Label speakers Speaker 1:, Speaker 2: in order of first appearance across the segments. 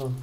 Speaker 1: so.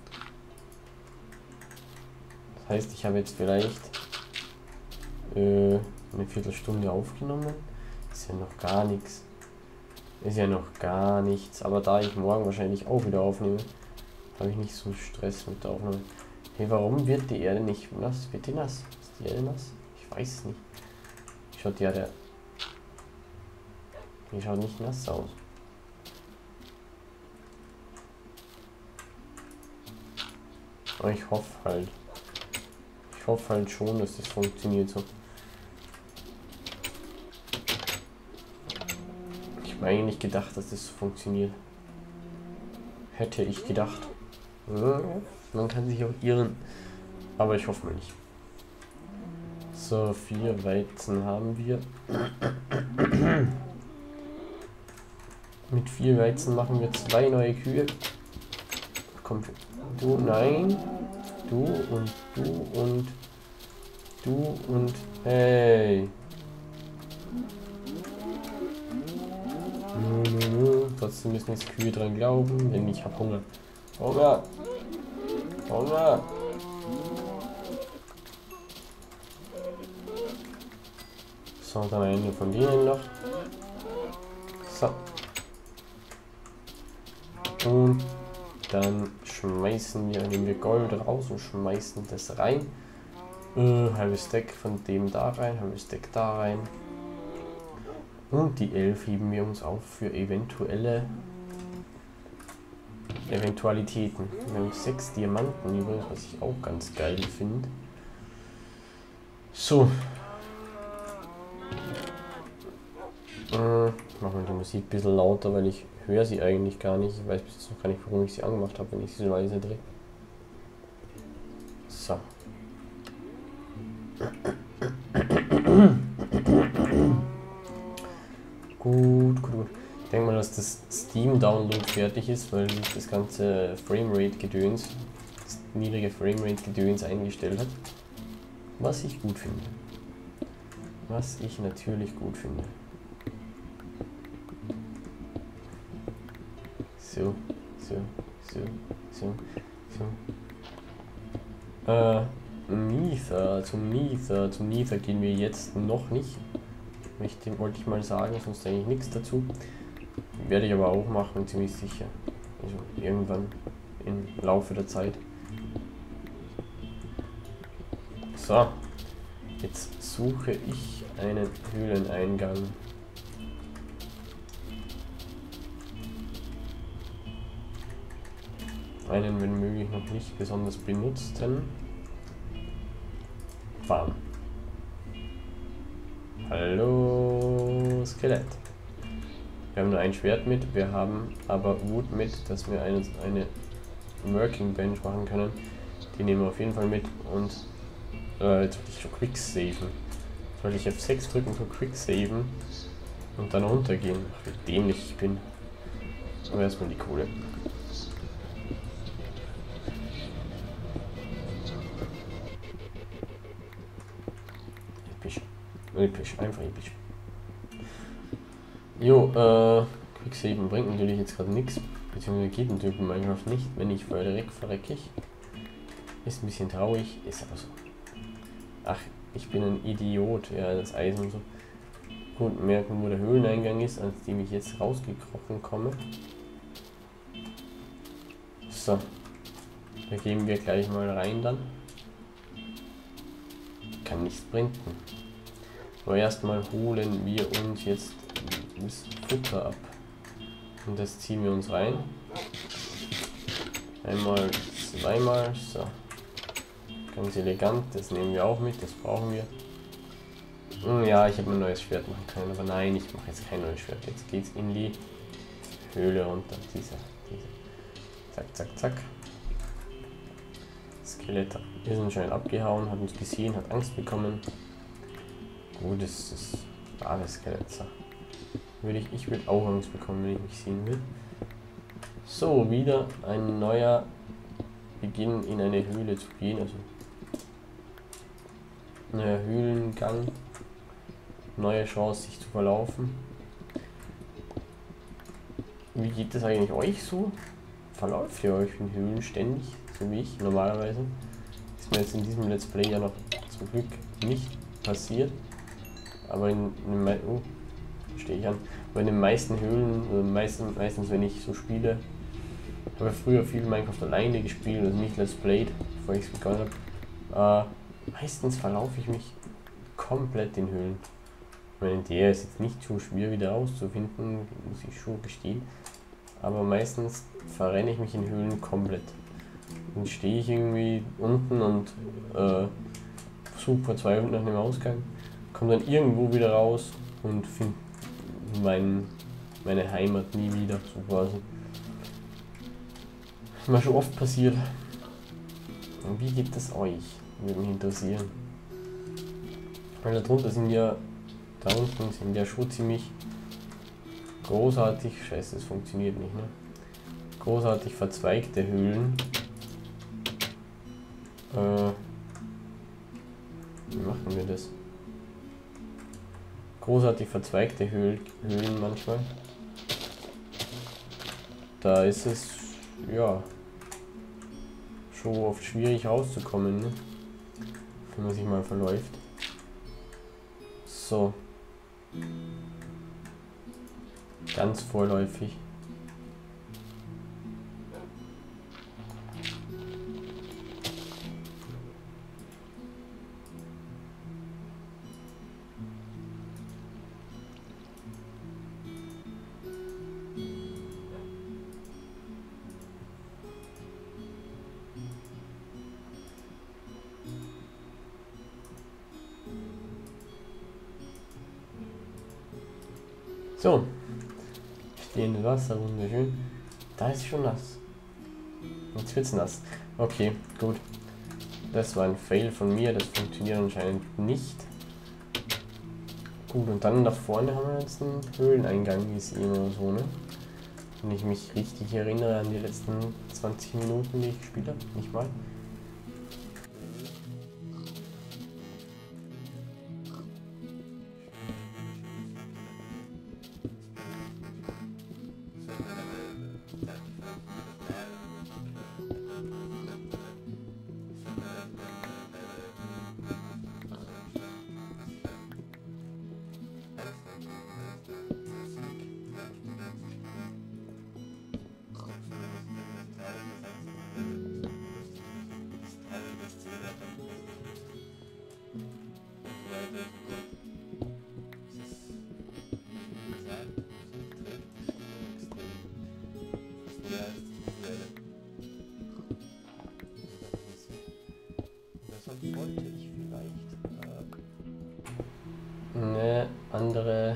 Speaker 1: Das heißt, ich habe jetzt vielleicht eine Viertelstunde aufgenommen. Ist ja noch gar nichts. Ist ja noch gar nichts. Aber da ich morgen wahrscheinlich auch wieder aufnehme, habe ich nicht so Stress mit der Aufnahme. Hey, warum wird die Erde nicht nass? Wird die nass? Ist die Erde nass? Ich weiß es nicht. Schaut die Erde... Die schaut nicht nass aus. Aber ich hoffe halt. Ich hoffe halt schon, dass das funktioniert so. Ich habe eigentlich gedacht, dass das funktioniert. Hätte ich gedacht. Man kann sich auch irren. Aber ich hoffe mal nicht. So, 4 Weizen haben wir. Mit 4 Weizen machen wir 2 neue Kühe. Komm, du, nein. Du und du und du und hey. Trotzdem müssen jetzt Kühe dran glauben, denn ich habe Hunger. Hunger! Hunger! So, dann eine von denen noch. So. Und dann schmeißen wir, nehmen wir Gold raus und schmeißen das rein. Halbes Stack von dem da rein, halbes Stack da rein. Und die 11 heben wir uns auf für eventuelle Eventualitäten. Wir haben 6 Diamanten übrigens, was ich auch ganz geil finde. So. Machen wir die Musik ein bisschen lauter, weil ich höre sie eigentlich gar nicht. Ich weiß bis jetzt noch gar nicht, warum ich sie angemacht habe, wenn ich sie leise drehe. So. Gut, gut, gut. Ich denke mal, dass das Steam-Download fertig ist, weil sich das ganze Framerate-Gedöns, das niedrige Framerate-Gedöns eingestellt hat. Was ich gut finde. Was ich natürlich gut finde. So, so, so, so, so. Zum Nether gehen wir jetzt noch nicht. Wollte ich mal sagen, sonst eigentlich nichts dazu. Werde ich aber auch machen, ziemlich sicher. Also irgendwann im Laufe der Zeit. So, jetzt suche ich einen Höhleneingang. Einen, wenn möglich, noch nicht besonders benutzten. Bam. Hallo Skelett. Wir haben nur ein Schwert mit, wir haben aber Wood mit, dass wir eine Working Bench machen können. Die nehmen wir auf jeden Fall mit und jetzt wollte ich schon Quick saven. Soll ich F6 drücken für Quick saven und dann runtergehen? Ach, wie dämlich ich bin. Aber erstmal die Kohle. Episch, einfach episch. Jo, Quicksaven bringt natürlich jetzt gerade nichts, beziehungsweise geht natürlich in Minecraft nicht. Wenn ich verrecke ich. Ist ein bisschen traurig, ist aber so. Ach, ich bin ein Idiot, ja, das Eisen so. Gut, merken, wo der Höhleneingang ist, als dem ich jetzt rausgekrochen komme. So, da gehen wir gleich mal rein dann. Kann nicht sprinten. Aber erstmal holen wir uns jetzt das Futter ab. Und das ziehen wir uns rein. Einmal, zweimal, so. Ganz elegant, das nehmen wir auch mit, das brauchen wir. Ja, ich habe ein neues Schwert machen können, aber nein, ich mache jetzt kein neues Schwert. Jetzt geht's in die Höhle runter. Diese. Zack, zack, zack. Skelett ist anscheinend abgehauen, hat uns gesehen, hat Angst bekommen. Gut, das ist alles Skelett. Ich würde auch Angst bekommen, wenn ich mich sehen will. So, wieder ein neuer Beginn in eine Höhle zu gehen, also neuer Höhlengang, neue Chance sich zu verlaufen. Wie geht das eigentlich euch so? verläuft ihr euch in Höhlen ständig, so wie ich normalerweise. Ist mir jetzt in diesem Let's Play ja noch zum Glück nicht passiert. Aber stehe ich an. Aber in den meisten Höhlen, also meistens wenn ich so spiele, habe ich früher viel Minecraft alleine gespielt, also nicht Let's Played, bevor ich es begonnen habe. Meistens verlaufe ich mich komplett in Höhlen. Ich meine, der ist jetzt nicht so schwer wieder rauszufinden, muss ich schon gestehen. Aber meistens verrenne ich mich in Höhlen komplett. Dann stehe ich irgendwie unten und suche verzweifelt nach einem Ausgang, komme dann irgendwo wieder raus und finde meine Heimat nie wieder, so quasi. Das ist mir schon oft passiert. Und wie geht es euch? Würde mich interessieren. Weil da unten sind ja schon ziemlich großartig, scheiße, es funktioniert nicht, ne? Großartig verzweigte Höhlen. Wie machen wir das? Großartig verzweigte Höhlen manchmal. Da ist es, ja, schon oft schwierig rauszukommen, ne? Wenn man sich mal verläuft. So. Ganz vorläufig. So, stehendes Wasser, wunderschön. Da ist schon nass. Jetzt wird's nass. Okay, gut. Das war ein Fail von mir, das funktioniert anscheinend nicht. Gut, und dann da vorne haben wir jetzt einen Höhleneingang gesehen oder so, ne? Wenn ich mich richtig erinnere an die letzten 20 Minuten, die ich gespielt habe, nicht mal. Wollte ich vielleicht eine andere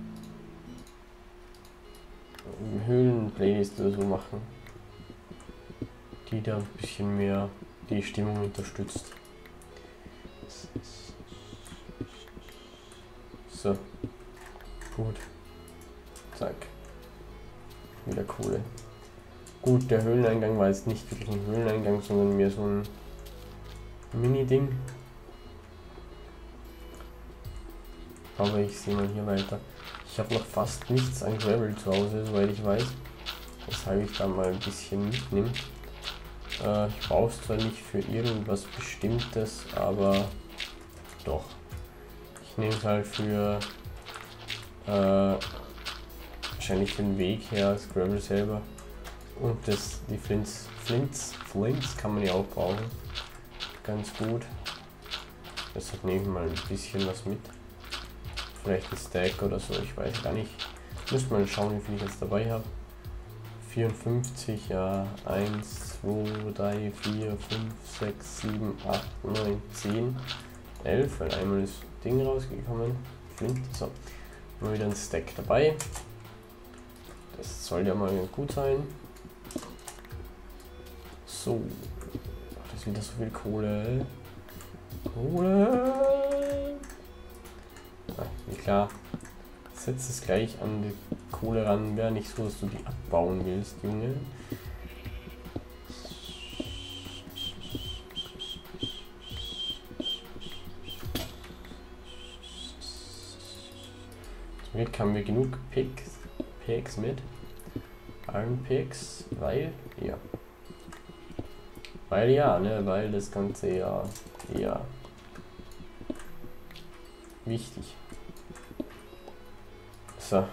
Speaker 1: Höhlen-Playlist oder so machen, die da ein bisschen mehr die Stimmung unterstützt. So, gut, zack, wieder Kohle. Gut, der Höhleneingang war jetzt nicht wirklich ein Höhleneingang, sondern mehr so ein Mini-Ding. Aber ich sehe mal hier weiter. Ich habe noch fast nichts an Gravel zu Hause, soweit ich weiß. Weshalb ich da mal ein bisschen mitnehme. Ich brauche es zwar nicht für irgendwas Bestimmtes, aber doch. Ich nehme es halt für wahrscheinlich für den Weg her, das Gravel selber. Und die Flints kann man ja auch brauchen. Ganz gut. Deshalb nehme ich mal ein bisschen was mit. Vielleicht ein Stack oder so, ich weiß gar nicht. Müsste mal schauen, wie viel ich jetzt dabei habe. 54, ja. 1, 2, 3, 4, 5, 6, 7, 8, 9, 10, 11, weil einmal ist Ding rausgekommen. Flint. So. Mal wieder ein Stack dabei. Das soll ja mal gut sein. So. Das ist wieder so viel Kohle. Wie klar. Setz es gleich an die Kohle ran. Wäre nicht so, dass du die abbauen willst, Junge. Zum Glück haben wir genug Picks mit. Iron Picks. Weil, ja. Weil ja, ne? Weil das Ganze ja eher wichtig. So.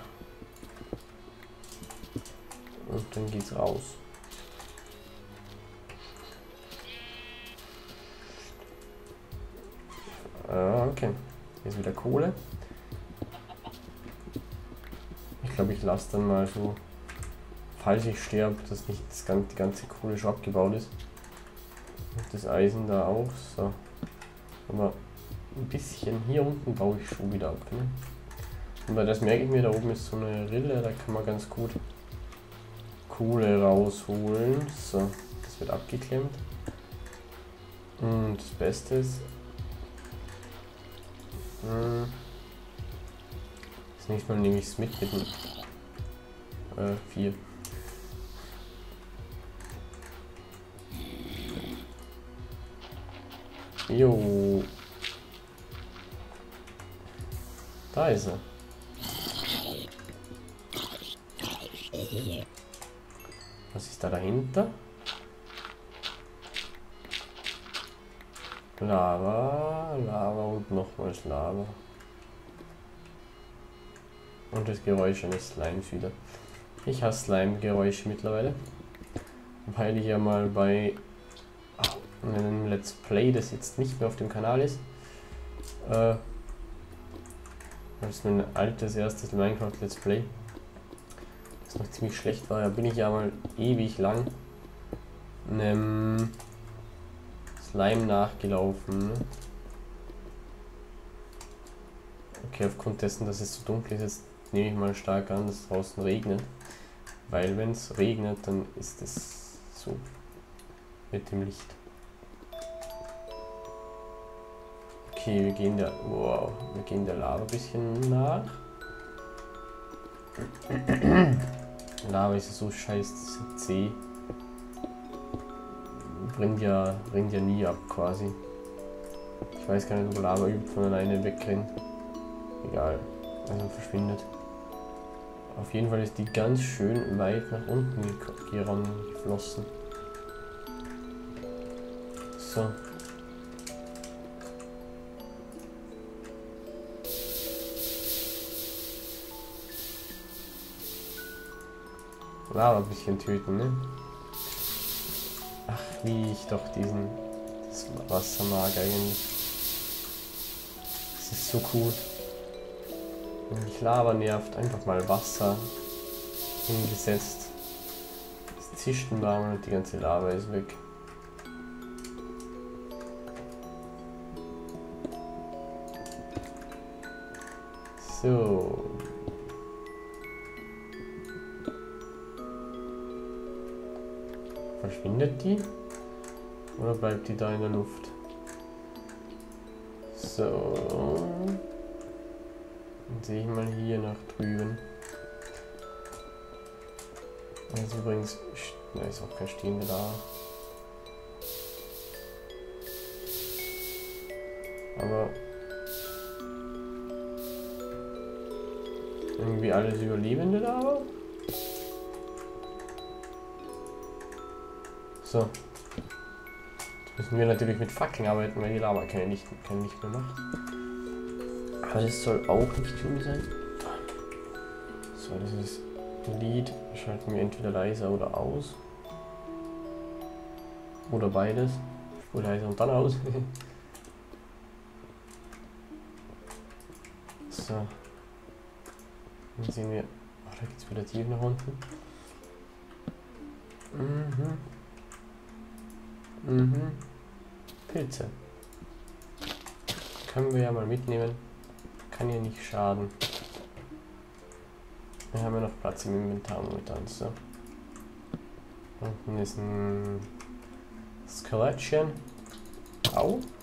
Speaker 1: Und dann geht's raus. Okay. Hier ist wieder Kohle. Ich glaube, ich lasse dann mal so, falls ich sterbe, dass nicht die ganze Kohle schon abgebaut ist. Und das Eisen da auch. So. Aber ein bisschen hier unten baue ich schon wieder ab. Ne? Und bei das merke ich mir, da oben ist so eine Rille, da kann man ganz gut Kohle rausholen. So, das wird abgeklemmt. Und das Beste ist, das nächste Mal nehme ich es mit dem 4. Jo. Da ist er. Was ist da dahinter? Lava, Lava und nochmals Lava. Und das Geräusch eines Slimes wieder. Ich hasse Slime-Geräusche mittlerweile. Weil ich ja mal bei einem Let's Play, das jetzt nicht mehr auf dem Kanal ist, das ist mein altes erstes Minecraft Let's Play, das noch ziemlich schlecht war, da bin ich ja mal ewig lang einem Slime nachgelaufen. Okay, aufgrund dessen, dass es so dunkel ist, jetzt nehme ich mal stark an, dass es draußen regnet. Weil wenn es regnet, dann ist es so mit dem Licht. Okay, wir gehen der Lava ein bisschen nach. Lava ist so scheiße, das ist zäh. Bringt ja nie ab quasi. Ich weiß gar nicht, ob Lava übt von alleine wegrennt. Egal, also verschwindet. Auf jeden Fall ist die ganz schön weit nach unten geflossen. So. Lava ein bisschen töten, ne? Ach, wie ich doch das Wasser mag eigentlich. Das ist so cool. Wenn mich Lava nervt, einfach mal Wasser hingesetzt. Es zischt ein Rahmen und die ganze Lava ist weg. So. Verschwindet die? Oder bleibt die da in der Luft? So. Dann sehe ich mal hier nach drüben. Jetzt übrigens, da ist auch kein Stehender da. Aber irgendwie alles Überlebende da war. So. Jetzt müssen wir natürlich mit Fackeln arbeiten, weil die Lava kein Licht mehr macht. Aber das soll auch nicht schlimm sein. So, das ist ein Lied. Schalten wir entweder leiser oder aus. Oder beides. Spur leiser und dann aus. So. Dann sehen wir. Ach, da geht es wieder tief nach unten. Pilze. Können wir ja mal mitnehmen. Kann ja nicht schaden. Wir haben ja noch Platz im Inventar momentan. So. Unten ist ein Skelettchen. Au.